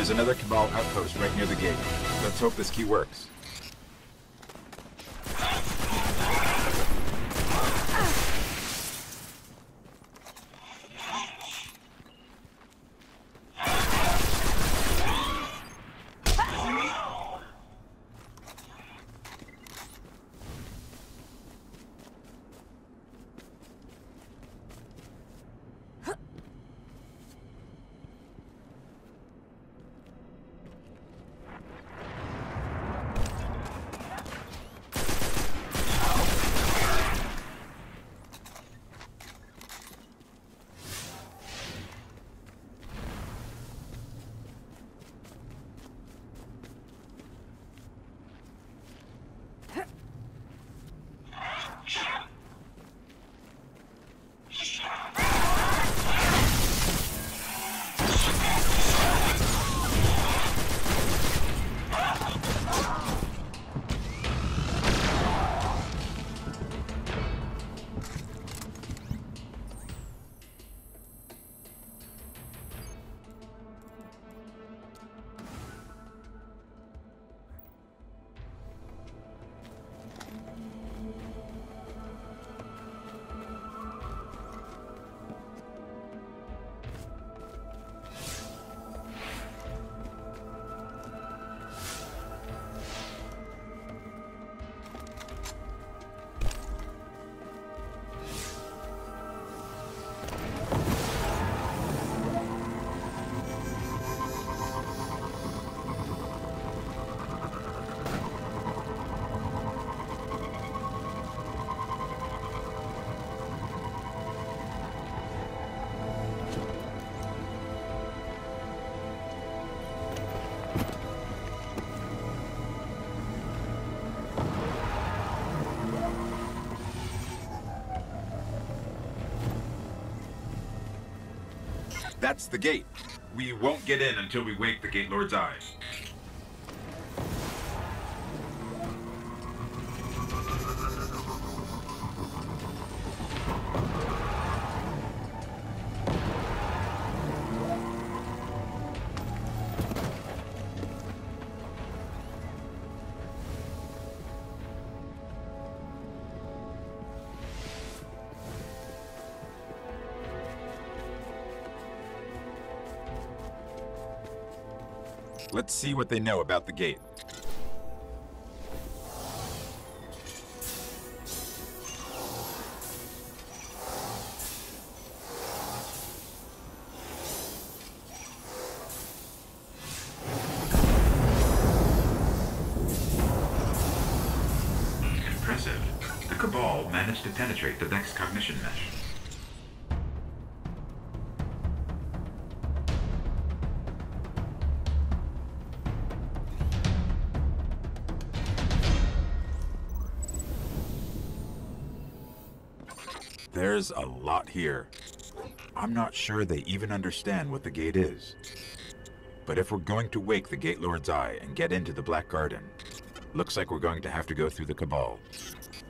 There's another Cabal outpost right near the gate. Let's hope this key works. That's the gate. We won't get in until we wake the Gate Lord's Eye. Let's see what they know about the gate. Impressive. The Cabal managed to penetrate the Vex cognition mesh. There's a lot here. I'm not sure they even understand what the gate is. But if we're going to wake the Gate Lord's Eye and get into the Black Garden, looks like we're going to have to go through the Cabal.